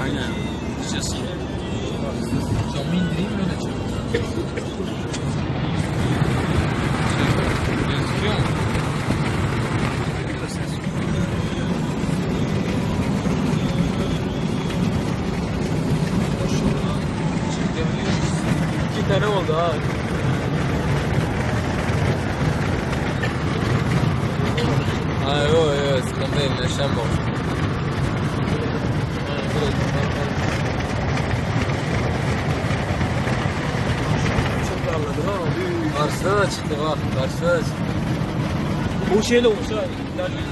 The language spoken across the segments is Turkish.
Aynen. Diyeceğiz. Camı indireyim öyle çek. Gözüküyor mu? Çekebiliyoruz. 2 tane oldu ha. Ha yok sıkıntı değil. Neşem var. Çok darladı lan o büyük. Karşıda da çıktı bak. Karşıda da çıktı. Bu şeyle olsa iptal ediyor.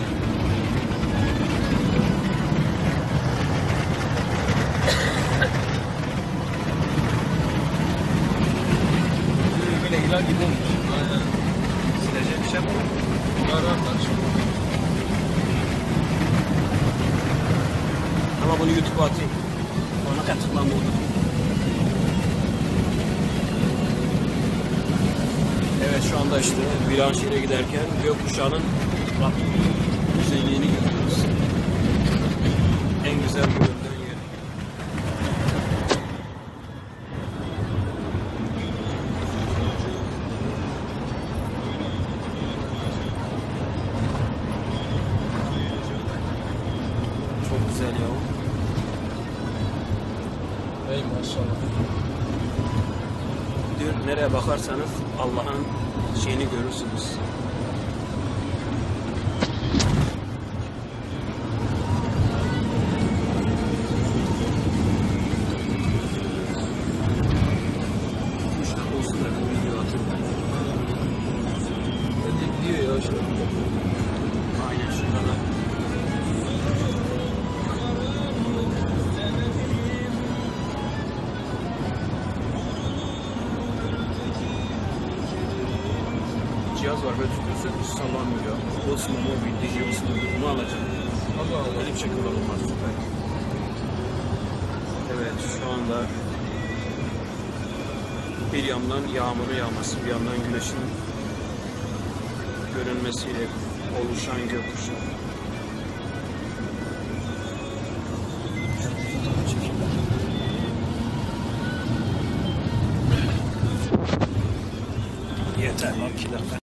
Böyle ilan gibi olmuş. Aynen. Silecek bir şey mi? Var karşı. Ama bunu YouTube'a atayım. Ona katılmam oldu. Evet şu anda işte Viranşehir'e giderken gökkuşağının bak güzelliğini görüyoruz. En güzel görünen yer. Çok güzel ya. Ey maşallah. Diyor nereye bakarsanız Allah'ın şeyini görürsünüz. İşte olsun da bir video atayım ben. Gidiyor ya şimdi. Aynen şurada da. Cihaz var böyle tutuyorsun hiç sallanmıyor. Olsun mobil, DJ olsun bunu alacağım. Allah Allah. Böyle bir şekilde olmaz süper. Evet şu anda bir yandan yağmurun yağması, bir yandan güneşin görünmesiyle oluşan gökkuşağı. Yeter lan 2 dakika.